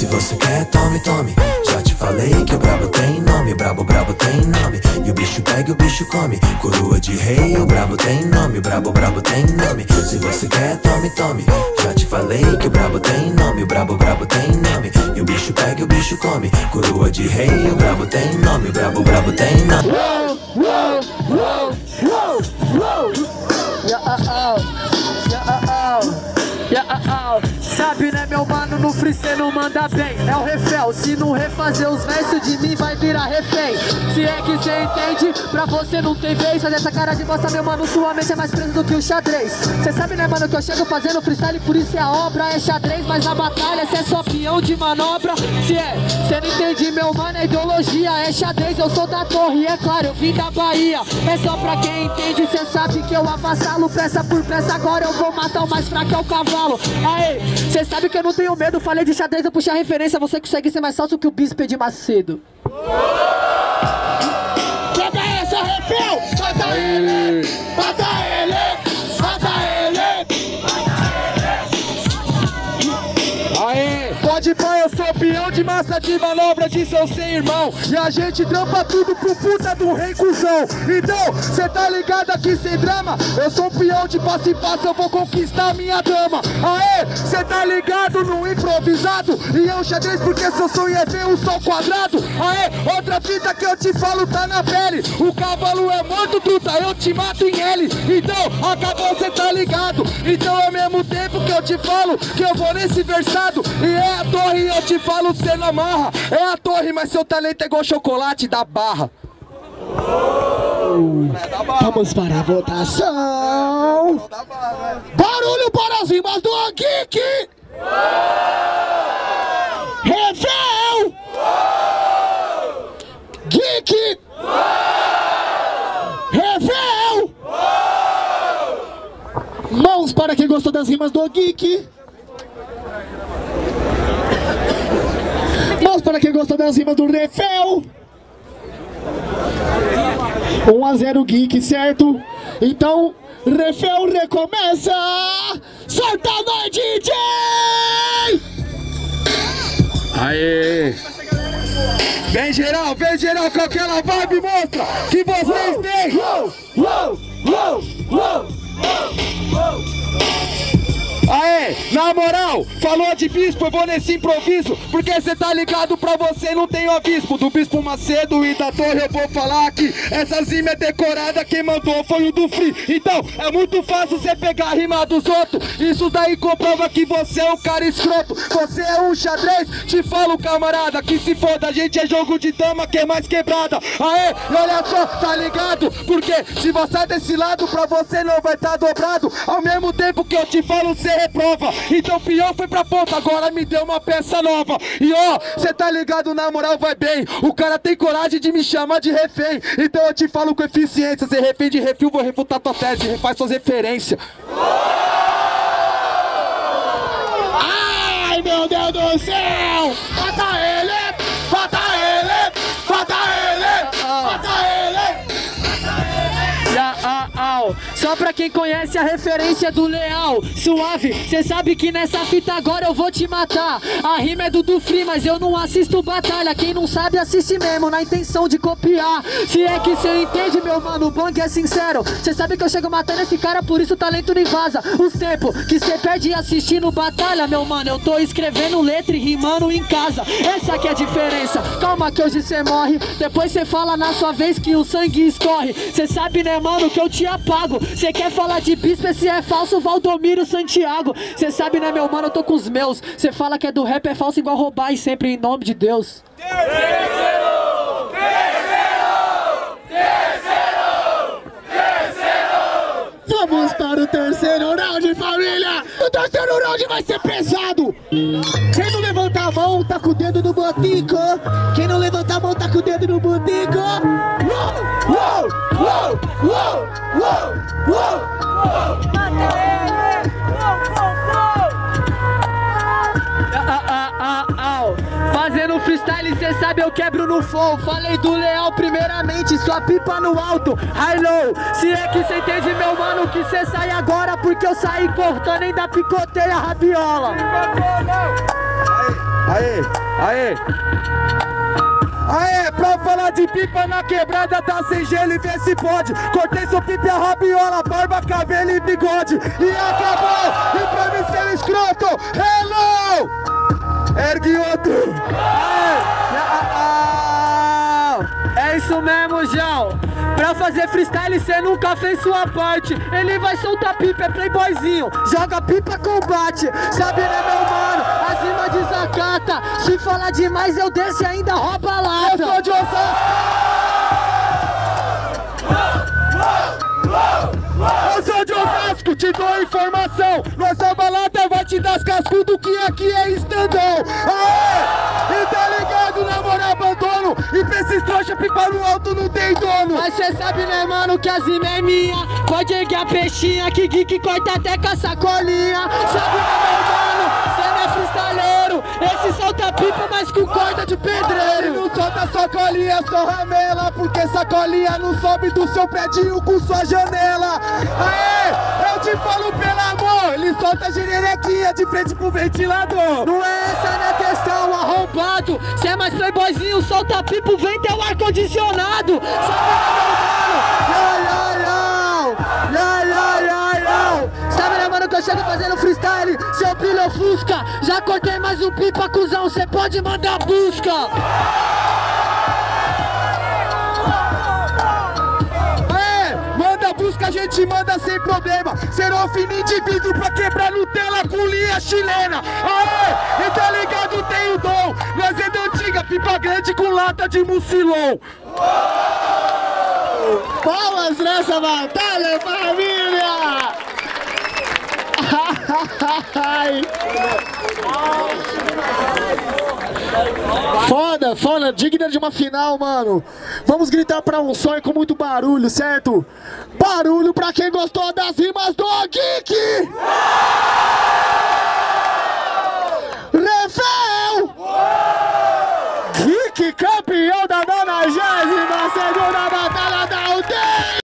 Se você quer, tome, tome. Já te falei que o brabo tem nome. Brabo, brabo tem nome. E o bicho pega e o bicho come. Coroa de rei, o brabo tem nome. Brabo, brabo tem nome. Se você quer, tome, tome. Já te falei que o brabo tem nome. O brabo, brabo tem nome. E o bicho pega e o bicho come. Coroa de rei, o brabo tem nome. Brabo, brabo tem nome. Sabe, né, meu mano, no free cê não manda bem. É o refel, se não refazer os versos de mim vai virar refém. Se é que cê entende, pra você não tem vez. Fazer essa cara de bosta, meu mano, sua mente é mais presa do que o xadrez. Cê sabe, né, mano, que eu chego fazendo freestyle, por isso a obra é xadrez. Mas na batalha cê é só peão de manobra. Se é, cê não entende, meu mano, a ideologia é xadrez. Eu sou da torre, é claro, eu vim da Bahia. É só pra quem entende, cê sabe que eu avassalo peça por peça. Agora eu vou matar o mais fraco, é o cavalo. Aê, cê sabe que eu não tenho medo. Falei de xadrez, eu puxei a referência. Você consegue ser mais falso que o Bispo de Macedo. Pega essa, refil! Mata ele! Mata ele! Mata ele! Aê! Pode pá, eu sou peão de massa de manobra de seu sem irmão. E a gente trampa tudo pro puta do rei cuzão. Então, cê tá ligado aqui sem drama? Eu sou um peão de passo em passo, eu vou conquistar minha dama. Aê, cê tá ligado no improvisado? E eu xadrez porque seu sonho é ver o sol quadrado. Aê, outra fita que eu te falo tá na pele. O cavalo é morto, truta, eu te mato em L. Então, acabou, cê tá ligado? Então ao mesmo tempo que eu te falo que eu vou nesse versado. E é a torre, eu te falo, cê não amarra. É a torre, mas seu talento é igual chocolate da barra. Vamos para a votação. Barulho para as rimas do Geek. Refel. Geek. Refel. Mãos para quem gostou das rimas do Geek. Mãos para quem gostou das rimas do Refel. 1-0 Geek, certo? Então, Refel recomeça. Solta nós, DJ! Aê! Vem geral, com aquela vibe, mostra que vocês têm! Aê, na moral, falou de bispo, eu vou nesse improviso. Porque cê tá ligado, pra você não tem o avispo. Do Bispo Macedo e da torre eu vou falar que essa rima é decorada, quem mandou foi o do Free. Então, é muito fácil cê pegar a rima dos outros. Isso daí comprova que você é um cara escroto. Você é um xadrez, te falo camarada, que se foda, a gente é jogo de dama, que é mais quebrada. Aê, e olha só, tá ligado? Porque se você é desse lado, pra você não vai tá dobrado. Ao mesmo tempo que eu te falo, cê reprova. Então peão foi pra ponta, agora me deu uma peça nova. E ó, cê tá ligado, na moral vai bem. O cara tem coragem de me chamar de refém. Então eu te falo com eficiência. Cê refém de refil, vou refutar tua tese, refaz suas referências. Ai, meu Deus do céu! Mata ele! Mata ele! Mata ele! Mata ele! Só pra quem conhece a referência do Leal, suave, cê sabe que nessa fita agora eu vou te matar. A rima é do Free, mas eu não assisto batalha. Quem não sabe assiste mesmo, na intenção de copiar. Se é que cê entende, meu mano, o bang é sincero. Cê sabe que eu chego matando esse cara, por isso o talento não vaza. Os tempos que cê perde assistindo batalha, meu mano, eu tô escrevendo letra e rimando em casa. Essa que é a diferença. Calma que hoje cê morre, depois cê fala na sua vez que o sangue escorre. Cê sabe, né, mano, que eu te apago. Cê quer falar de bispo, esse é falso, Valdomiro Santiago. Cê sabe, né, meu mano, eu tô com os meus. Cê fala que é do rap, é falso igual roubar, e sempre em nome de Deus. Terceiro! Vamos para o terceiro round, família! O terceiro round vai ser pesado! Quem não levantar a mão, tá com o dedo no botico. Quem não levantar a mão, tá com o dedo no botico. Uou! Uou! Uou! Uou! Uou! Fazendo freestyle, cê sabe, eu quebro no flow. Falei do Leal primeiramente, sua pipa no alto, high low. Se é que cê entende, meu mano, que cê sai agora, porque eu saí cortando, ainda picoteia a rabiola. Aê! Aê, pra falar de pipa na quebrada, tá sem gelo e vê se pode. Cortei seu pipa e a rabiola, barba, cabelo e bigode. E acabou, e pra mim ser escroto, hello! Ergue outro! É isso mesmo, João. Pra fazer freestyle cê nunca fez sua parte. Ele vai soltar pipa, é playboyzinho. Joga pipa, combate. Sabe, né, meu mano? As rimas desacata. Se falar demais eu desço e ainda rouba a lata. Eu sou de Osasco! Eu sou de Osasco, te dou informação. Nossa balada vai te dar as cascudo que aqui é estandão. Aê! E tá ligado, na moral, abandono. E pra esses trouxa, pipa no alto não tem dono. Mas cê sabe, né, mano, que as rimas é minha. Pode erguer a peixinha, que geek corta até com a sacolinha. Sabe, né, meu mano, cê não é freestyleiro. Esse solta pipa, mas com corda de pedreiro. Ele não solta sacolinha, só ramela. Porque sacolinha não sobe do seu prédio com sua janela. Aê, eu te falo pelo amor. Ele solta girerequinha de frente pro ventilador. Não é essa, né, questão, arrombado. Cê é mais playboyzinho, solta pipa, o vento é o ar-condicionado. Sabe, né, mano, que eu chego fazendo freestyle. Seu brilho ofusca. Já cortei mais um pipa, cuzão, cê pode mandar busca. A gente manda sem problema. Será um fininho de vidro pra quebrar Nutella com linha chilena. Aê, e tá ligado, tem o dom. Nós é da antiga, pipa grande com lata de mucilon. Palmas nessa batalha, família! Foda, digna de uma final, mano. Vamos gritar pra um sonho com muito barulho, certo? Barulho pra quem gostou das rimas do Geek! Rafael! Geek campeão da 92ª